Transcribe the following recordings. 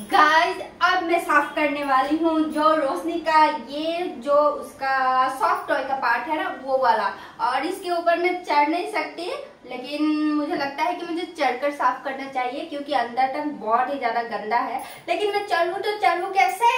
Guys अब मैं साफ करने वाली हूँ जो रोशनी का ये जो उसका सॉफ्ट टॉय का पार्ट है ना वो वाला। और इसके ऊपर मैं चढ़ नहीं सकती, लेकिन मुझे लगता है कि मुझे चढ़कर साफ करना चाहिए क्योंकि अंदर तक बहुत ही ज्यादा गंदा है। लेकिन मैं चढ़ूं तो चढ़ूं कैसे?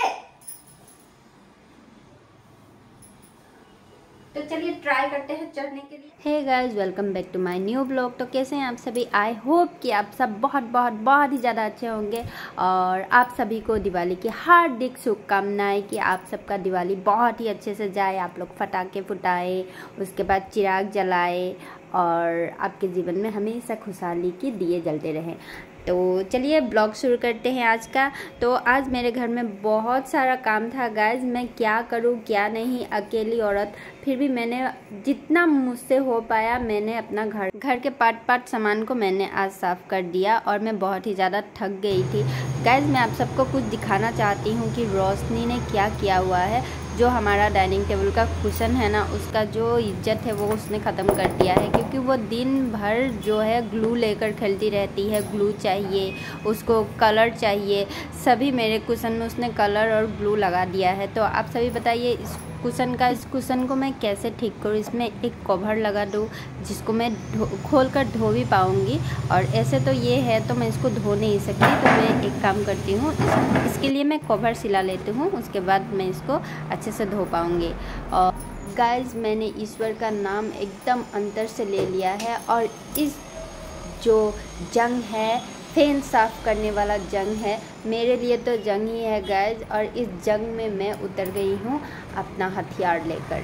तो चलिए ट्राई करते हैं चढ़ने के लिए। Hey guys, welcome back to my new blog. तो कैसे हैं आप सभी? आई होप कि आप सब बहुत ही ज़्यादा अच्छे होंगे और आप सभी को दिवाली की हार्दिक शुभकामनाएं कि आप सबका दिवाली बहुत ही अच्छे से जाए। आप लोग पटाखे फुटाएं, उसके बाद चिराग जलाएं और आपके जीवन में हमेशा खुशहाली के दिए जलते रहें। तो चलिए ब्लॉग शुरू करते हैं आज का। तो आज मेरे घर में बहुत सारा काम था गाइज, मैं क्या करूं क्या नहीं, अकेली औरत। फिर भी मैंने जितना मुझसे हो पाया मैंने अपना घर के पार्ट सामान को मैंने आज साफ़ कर दिया और मैं बहुत ही ज़्यादा थक गई थी गाइज। मैं आप सबको कुछ दिखाना चाहती हूँ कि रोशनी ने क्या किया हुआ है। जो हमारा डाइनिंग टेबल का कुशन है ना, उसका जो इज्जत है वो उसने ख़त्म कर दिया है क्योंकि वो दिन भर जो है ग्लू लेकर खेलती रहती है। ग्लू चाहिए उसको, कलर चाहिए, सभी मेरे कुशन में उसने कलर और ग्लू लगा दिया है। तो आप सभी बताइए इस कुशन को मैं कैसे ठीक करूँ। इसमें एक कवर लगा दूँ जिसको मैं खोल कर धो भी पाऊँगी। और ऐसे तो ये है तो मैं इसको धो नहीं सकती, तो मैं एक काम करती हूँ, इसके लिए मैं कवर सिला लेती हूँ, उसके बाद मैं इसको अच्छे से धो पाऊँगी। और गाइस मैंने ईश्वर का नाम एकदम अंतर से ले लिया है और इस जो जंग है, फैन साफ़ करने वाला जंग है, मेरे लिए तो जंग ही है गाइज। और इस जंग में मैं उतर गई हूँ अपना हथियार लेकर।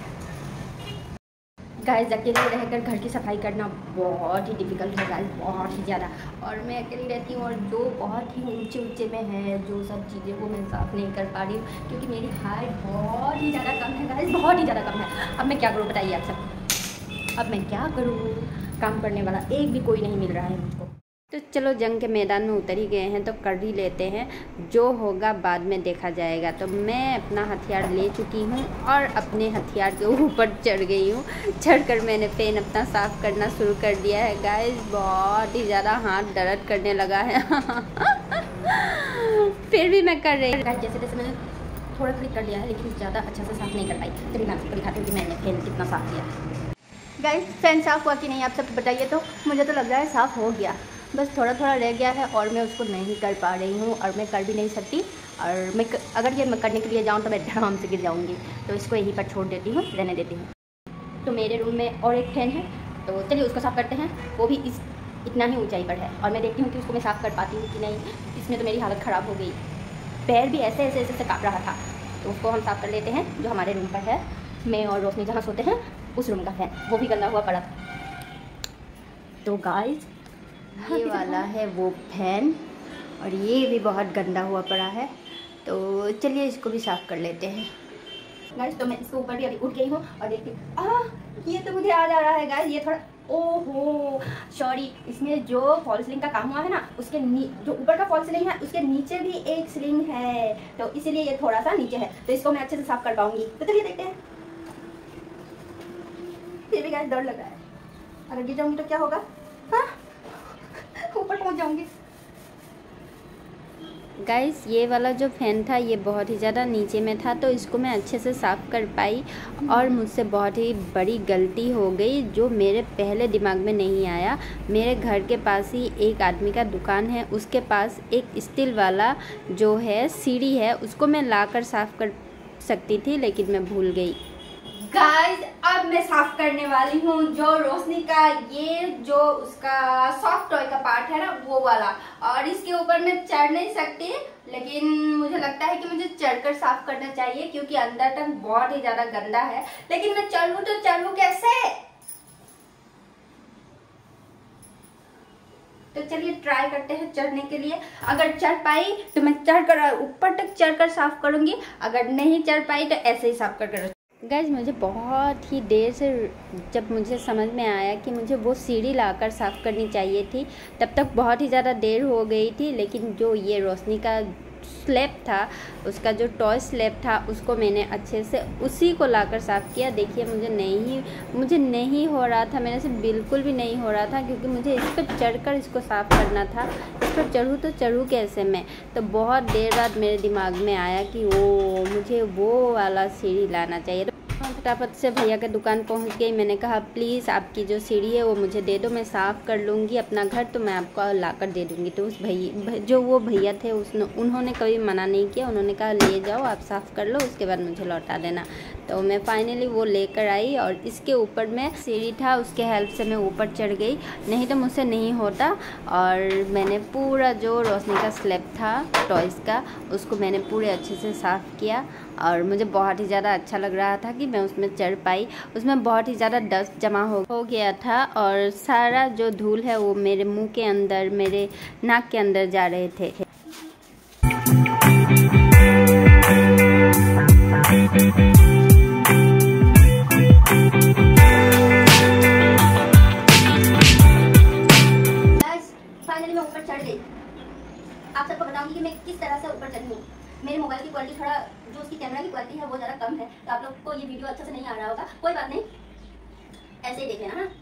गाइस अकेले रहकर घर की सफाई करना बहुत ही डिफ़िकल्ट है गाइस, बहुत ही ज़्यादा। और मैं अकेली रहती हूँ और जो बहुत ही ऊंचे में है, जो सब चीज़ें वो मैं साफ़ नहीं कर पा रही हूँ क्योंकि मेरी हाइट बहुत ही ज़्यादा कम है गाइस, बहुत ही ज़्यादा कम है। अब मैं क्या करूँ बताइए आप सब, अब मैं क्या करूँ? काम करने वाला एक भी कोई नहीं मिल रहा है मुझको। तो चलो जंग के मैदान में उतर ही गए हैं तो कर ही लेते हैं, जो होगा बाद में देखा जाएगा। तो मैं अपना हथियार ले चुकी हूँ और अपने हथियार के ऊपर चढ़ गई हूँ। चढ़कर मैंने पेन अपना साफ़ करना शुरू कर दिया है गाइस। बहुत ही ज़्यादा हाथ दर्द करने लगा है फिर भी मैं कर रही हूँ। जैसे जैसे मैंने थोड़ा थोड़ी कर लिया है लेकिन ज़्यादा अच्छा से साफ़ नहीं कर पाई। चलिए मैं आपको दिखाती हूँ कि मैंने पेन कितना साफ़ किया। गाइस फैन साफ़ हुआ कि नहीं आप सब बताइए। तो मुझे तो लग रहा है साफ़ हो गया, बस थोड़ा थोड़ा रह गया है और मैं उसको नहीं कर पा रही हूँ और मैं कर भी नहीं सकती। और मैं अगर ये मैं करने के लिए जाऊँ तो मैं धड़ाम से गिर जाऊँगी, तो इसको यहीं पर छोड़ देती हूँ, रहने देती हूँ। तो मेरे रूम में और एक फैन है, तो चलिए उसको साफ़ करते हैं। वो भी इतना ही ऊंचाई पर है और मैं देखती हूँ कि उसको मैं साफ़ कर पाती हूँ कि नहीं। इसमें तो मेरी हालत ख़राब हो गई, पैर भी ऐसे ऐसे ऐसे काँप रहा था। तो उसको हम साफ़ कर लेते हैं। जो हमारे रूम पर है, मैं और रोशनी जहाँ सोते हैं उस रूम का फैन, वो भी गंदा हुआ पड़ा। तो गाइस ये वाला है वो फैन और ये भी बहुत गंदा हुआ पड़ा है, तो चलिए इसको भी साफ़ कर लेते हैं गाइस। तो मैं इसके ऊपर भी अभी उठ गई हूँ और देखती हूँ, ये तो मुझे याद आ रहा है गाइस, ये थोड़ा ओहो सॉरी, इसमें जो फॉल सीलिंग का काम हुआ है ना, उसके जो ऊपर का फॉल सीलिंग है उसके नीचे भी एक सीलिंग है, तो इसीलिए ये थोड़ा सा नीचे है। तो इसको मैं अच्छे से साफ कर पाऊंगी। तो चलिए देखते हैं। फिर भी गाइस डर लग रहा है, अगर गिर जाऊंगी तो क्या होगा? हाँ ऊपर पहुंच जाऊंगी। गाइस ये वाला जो फ़ैन था ये बहुत ही ज़्यादा नीचे में था, तो इसको मैं अच्छे से साफ़ कर पाई और मुझसे बहुत ही बड़ी गलती हो गई जो मेरे पहले दिमाग में नहीं आया। मेरे घर के पास ही एक आदमी का दुकान है, उसके पास एक स्टील वाला जो है सीढ़ी है, उसको मैं लाकर साफ़ कर सकती थी लेकिन मैं भूल गई। गाइस अब मैं साफ करने वाली हूँ जो रोशनी का ये जो उसका सॉफ्ट टॉय का पार्ट है ना वो वाला। और इसके ऊपर मैं चढ़ नहीं सकती, लेकिन मुझे लगता है कि मुझे चढ़कर साफ करना चाहिए क्योंकि अंदर तक बहुत ही ज्यादा गंदा है। लेकिन मैं चढ़ूं तो चढ़ूं कैसे? तो चलिए ट्राई करते हैं चढ़ने के लिए। अगर चढ़ पाई तो मैं चढ़कर ऊपर तक चढ़कर साफ करूंगी, अगर नहीं चढ़ पाई तो ऐसे ही साफ कर। गाइज मुझे बहुत ही देर से जब मुझे समझ में आया कि मुझे वो सीढ़ी लाकर साफ़ करनी चाहिए थी, तब तक बहुत ही ज़्यादा देर हो गई थी। लेकिन जो ये रोशनी का स्लैब था, उसका जो टॉय स्लैब था उसको मैंने अच्छे से उसी को लाकर साफ़ किया। देखिए मुझे नहीं हो रहा था, मेरे से बिल्कुल भी नहीं हो रहा था, क्योंकि मुझे इस पर चढ़कर इसको साफ़ करना था। इस पर चढ़ूँ तो चढ़ूँ कैसे मैं। तो बहुत देर बाद मेरे दिमाग में आया कि मुझे वो वाला सीढ़ी लाना चाहिए। फटाफट से भैया के दुकान पहुंच गई। मैंने कहा प्लीज़ आपकी जो सीढ़ी है वो मुझे दे दो, मैं साफ़ कर लूँगी अपना घर, तो मैं आपको ला कर दे दूँगी। तो उस वो भैया थे उन्होंने कभी मना नहीं किया, उन्होंने कहा ले जाओ आप साफ़ कर लो, उसके बाद मुझे लौटा देना। तो मैं फाइनली वो लेकर आई और इसके ऊपर में सीढ़ी था, उसके हेल्प से मैं ऊपर चढ़ गई, नहीं तो मुझसे नहीं होता। और मैंने पूरा जो रोशनी का स्लैब था टॉयज़ का, उसको मैंने पूरे अच्छे से साफ़ किया और मुझे बहुत ही ज़्यादा अच्छा लग रहा था कि मैं उसमें चढ़ पाई। उसमें बहुत ही ज़्यादा डस्ट जमा हो गया था और सारा जो धूल है वो मेरे मुंह के अंदर, मेरे नाक के अंदर जा रहे थे। फाइनली मैं ऊपर चढ़ गई। आप सबको बताऊंगी कि मैं किस तरह से ऊपर चढ़ी हूँ। मेरे मोबाइल की क्वालिटी थोड़ा, जो उसकी कैमरा की क्वालिटी है वो ज़्यादा कम है, तो आप लोग को ये वीडियो अच्छे से नहीं आ रहा होगा, कोई बात नहीं, ऐसे ही देख लेना। हाँ,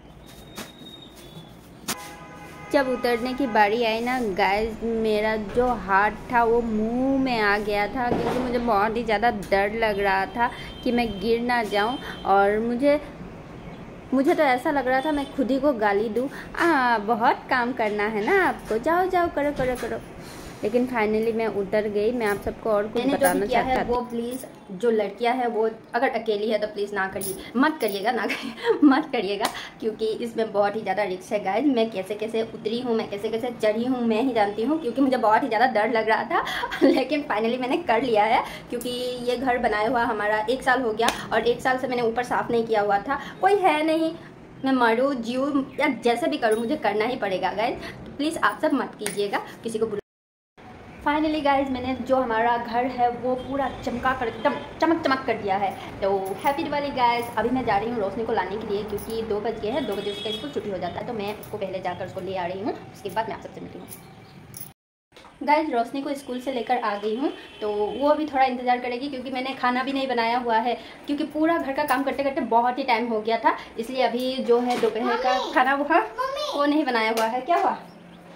जब उतरने की बारी आई ना गाइस, मेरा जो हाथ था वो मुंह में आ गया था, क्योंकि मुझे बहुत ही ज़्यादा डर लग रहा था कि मैं गिर ना जाऊं। और मुझे तो ऐसा लग रहा था मैं खुद ही को गाली दूं, बहुत काम करना है ना आपको, जाओ जाओ करो करो करो। लेकिन फाइनली मैं उतर गई। मैं आप सबको और कुछ बताना चाहता था। वो प्लीज़ जो लड़कियां हैं वो अगर अकेली है तो प्लीज़ ना करिए, मत करिएगा, मत करिएगा, क्योंकि इसमें बहुत ही ज़्यादा रिस्क है गाइज। मैं कैसे कैसे उतरी हूँ, मैं कैसे कैसे चढ़ी हूँ, मैं ही जानती हूँ, क्योंकि मुझे बहुत ही ज़्यादा डर लग रहा था लेकिन फाइनली मैंने कर लिया है, क्योंकि ये घर बनाया हुआ हमारा 1 साल हो गया और 1 साल से मैंने ऊपर साफ़ नहीं किया हुआ था। कोई है नहीं, मैं मरूँ जीऊँ या जैसे भी करूँ मुझे करना ही पड़ेगा गाइज। प्लीज़ आप सब मत कीजिएगा, किसी को। फाइनली गाइज मैंने जो हमारा घर है वो पूरा चमका कर एकदम चमक कर दिया है। तो हैप्पी दिवाली गाइज। अभी मैं जा रही हूँ रोशनी को लाने के लिए, क्योंकि 2 बज गए हैं, 2 बजे उसका स्कूल छुट्टी हो जाता है, तो मैं उसको पहले जाकर उसको ले आ रही हूँ, उसके बाद मैं आप सबसे मिलती हूँ। गाइज रोशनी को स्कूल से लेकर आ गई हूँ, तो वो अभी थोड़ा इंतज़ार करेगी, क्योंकि मैंने खाना भी नहीं बनाया हुआ है, क्योंकि पूरा घर का काम करते करते बहुत ही टाइम हो गया था, इसलिए अभी जो है दोपहर का खाना वो नहीं बनाया हुआ है। क्या हुआ?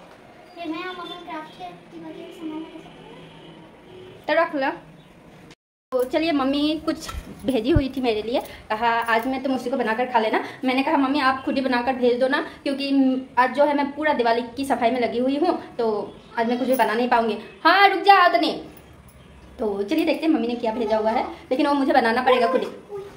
तो रख लो। तो चलिए, मम्मी कुछ भेजी हुई थी मेरे लिए, कहा आज मैं तुम उसी को बनाकर खा लेना। मैंने कहा मम्मी आप खुद ही बनाकर भेज दो ना, क्योंकि आज जो है मैं पूरा दिवाली की सफाई में लगी हुई हूँ, तो आज मैं कुछ भी बना नहीं पाऊंगी। हाँ रुक जा आदनी। तो चलिए देखते हैं मम्मी ने क्या भेजा हुआ है, लेकिन वो मुझे बनाना पड़ेगा खुद ही।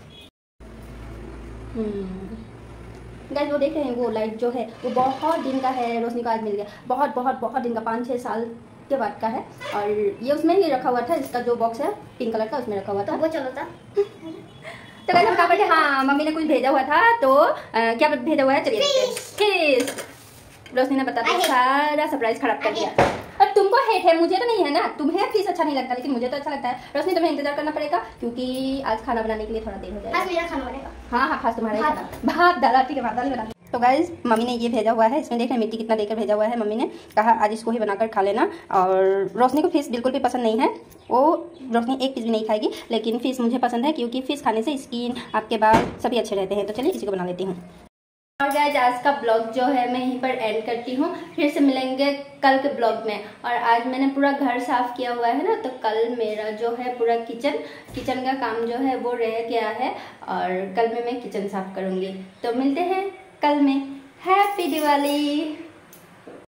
गाइस वो देख रहे हैं, वो लाइट जो है वो बहुत दिन का है, रोशनी को आज मिल गया, बहुत बहुत बहुत दिन का, 5-6 साल के बाद का है। और ये उसमें ही रखा हुआ था, इसका जो बॉक्स है पिंक कलर का उसमें रखा हुआ था। वो चलो था तो गाइस हम कहा बैठे, हाँ मम्मी ने कुछ भेजा हुआ था, तो क्या भेजा हुआ है चलिए देखते हैं। रोशनी ने बता दिया, सारा सरप्राइज खराब कर दिया। और तुमको हेट है, मुझे तो नहीं है ना, तुम्हें फीस अच्छा नहीं लगता, लेकिन मुझे तो अच्छा लगता है। रोशनी तुम्हें इंतजार करना पड़ेगा, क्योंकि आज खाना बनाने के लिए थोड़ा देर हो जाएगा। आज मेरा खाना बनेगा। हाँ खास तुम्हारा ही खाना, भात दाल, ठीक है भात दाल बना। तो गाइज मम्मी ने ये भेजा हुआ है, इसमें देख रहे हैं मिट्टी कितना देकर भेजा हुआ है। मम्मी ने कहा आज इसको ही बनाकर खा लेना। और रोशनी को फिश बिल्कुल भी पसंद नहीं है, वो रोशनी एक पीस भी नहीं खाएगी, लेकिन फिश मुझे पसंद है, क्योंकि फिश खाने से स्किन, आपके बाल सभी अच्छे रहते हैं। तो चलिए इसी को बना लेती हूँ। और गाइज आज का ब्लॉग जो है मैं यहीं पर एंड करती हूँ, फिर से मिलेंगे कल के ब्लॉग में। और आज मैंने पूरा घर साफ़ किया हुआ है ना, तो कल मेरा जो है पूरा किचन का काम जो है वो रह गया है, और कल में मैं किचन साफ़ करूँगी। तो मिलते हैं कल में। हैप्पी दिवाली।